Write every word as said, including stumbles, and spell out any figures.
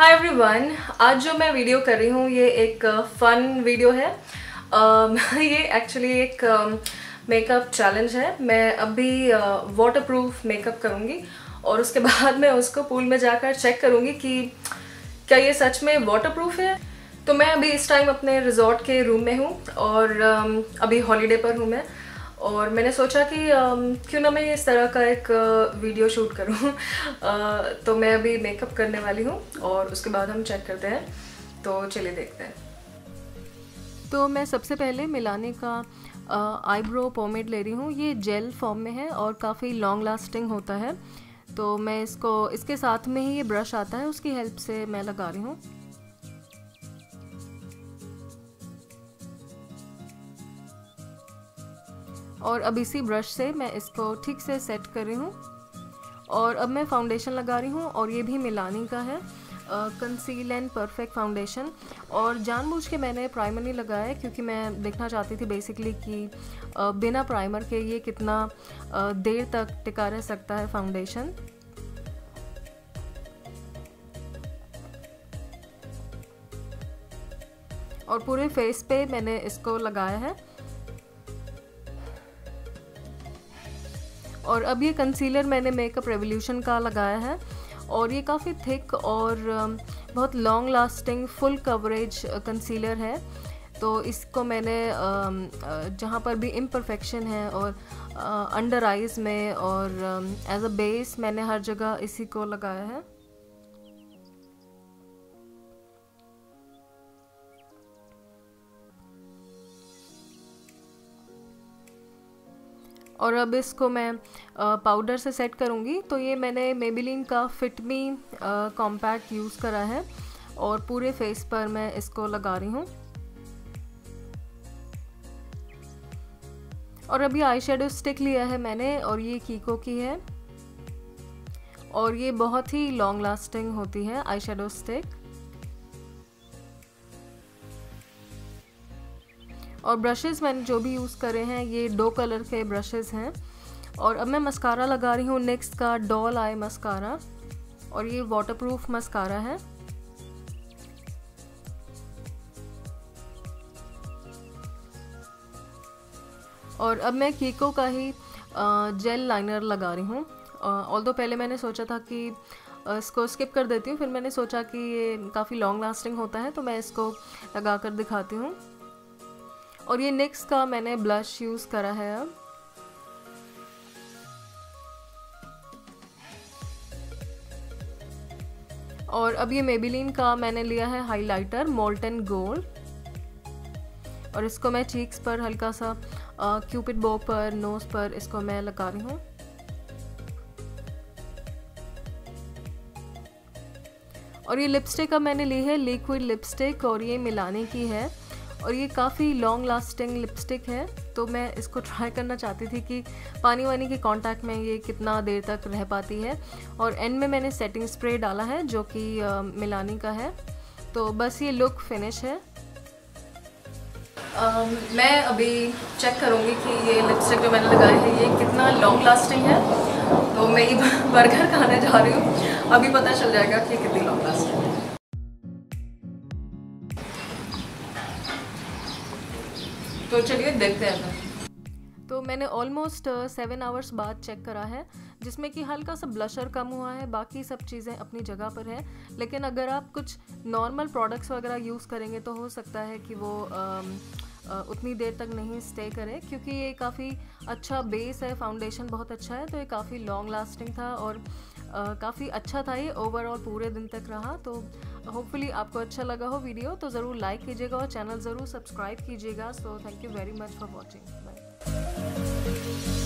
Hi everyone, आज जो मैं वीडियो कर रही हूँ ये एक फ़न वीडियो है। um, ये एक्चुअली एक मेकअप um, चैलेंज है। मैं अभी वाटरप्रूफ मेकअप करूँगी और उसके बाद मैं उसको पूल में जाकर चेक करूँगी कि क्या ये सच में वाटरप्रूफ है। तो मैं अभी इस टाइम अपने रिजॉर्ट के रूम में हूँ और um, अभी हॉलीडे पर हूँ मैं, और मैंने सोचा कि um, क्यों ना मैं इस तरह का एक वीडियो uh, शूट करूँ। uh, तो मैं अभी मेकअप करने वाली हूँ और उसके बाद हम चेक करते हैं। तो चलिए देखते हैं। तो मैं सबसे पहले मिलाने का आईब्रो पोमेड ले रही हूँ। ये जेल फॉर्म में है और काफ़ी लॉन्ग लास्टिंग होता है। तो मैं इसको इसके साथ में ही ये ब्रश आता है, उसकी हेल्प से मैं लगा रही हूँ। और अब इसी ब्रश से मैं इसको ठीक से सेट कर रही हूँ। और अब मैं फाउंडेशन लगा रही हूँ और ये भी मिलानी का है, कंसील एंड परफेक्ट फाउंडेशन। और जानबूझ के मैंने प्राइमर नहीं लगाया है क्योंकि मैं देखना चाहती थी बेसिकली कि uh, बिना प्राइमर के ये कितना uh, देर तक टिका रह सकता है फाउंडेशन। और पूरे फेस पे मैंने इसको लगाया है। और अब ये कंसीलर मैंने मेकअप रेवोल्यूशन का लगाया है और ये काफ़ी थिक और बहुत long lasting full coverage concealer है। तो इसको मैंने जहाँ पर भी इम्परफेक्शन है और अंडर आइज़ में और एज अ बेस मैंने हर जगह इसी को लगाया है। और अब इसको मैं पाउडर से सेट करूँगी। तो ये मैंने मेबेलिन का फिट मी कॉम्पैक्ट यूज़ करा है और पूरे फेस पर मैं इसको लगा रही हूँ। और अभी आई शेडो स्टिक लिया है मैंने और ये कीको की है और ये बहुत ही लॉन्ग लास्टिंग होती है आई शेडो स्टिक। और ब्रशेस मैंने जो भी यूज़ करे हैं ये दो कलर के ब्रशेस हैं। और अब मैं मस्कारा लगा रही हूँ नेक्स्ट का डॉल आई मस्कारा, और ये वाटरप्रूफ मस्कारा है। और अब मैं कीको का ही जेल लाइनर लगा रही हूँ। ऑल्दो पहले मैंने सोचा था कि इसको स्किप कर देती हूँ, फिर मैंने सोचा कि ये काफ़ी लॉन्ग लास्टिंग होता है तो मैं इसको लगा कर दिखाती हूँ। और ये निक्स का मैंने ब्लश यूज़ करा है अब। और अब ये मेबेलिन का मैंने लिया है हाइलाइटर मोल्टन गोल्ड, और इसको मैं चीक्स पर हल्का सा क्यूपिड बो पर नोज पर इसको मैं लगा रही हूँ। और ये लिपस्टिक अब मैंने ली है लिक्विड लिपस्टिक और ये मिलाने की है और ये काफ़ी लॉन्ग लास्टिंग लिपस्टिक है। तो मैं इसको ट्राई करना चाहती थी कि पानी वानी के कांटेक्ट में ये कितना देर तक रह पाती है। और एंड में मैंने सेटिंग स्प्रे डाला है जो कि मिलानी का है। तो बस ये लुक फिनिश है। um, मैं अभी चेक करूँगी कि ये लिपस्टिक जो मैंने लगाई है ये कितना लॉन्ग लास्टिंग है। तो मैं ये बर्गर खाने जा रही हूँ, अभी पता चल जाएगा कि कितनी लॉन्ग लास्टिंग है। तो चलिए देखते हैं। तो मैंने ऑलमोस्ट सेवन आवर्स बाद चेक करा है, जिसमें कि हल्का सा ब्लशर कम हुआ है, बाकी सब चीज़ें अपनी जगह पर है। लेकिन अगर आप कुछ नॉर्मल प्रोडक्ट्स वगैरह यूज़ करेंगे तो हो सकता है कि वो आ, आ, उतनी देर तक नहीं स्टे करे, क्योंकि ये काफ़ी अच्छा बेस है, फाउंडेशन बहुत अच्छा है। तो ये काफ़ी लॉन्ग लास्टिंग था और काफ़ी अच्छा था, ये ओवरऑल पूरे दिन तक रहा। तो होपफुली आपको अच्छा लगा हो वीडियो, तो ज़रूर लाइक कीजिएगा और चैनल ज़रूर सब्सक्राइब कीजिएगा। So thank you very much for watching. Bye.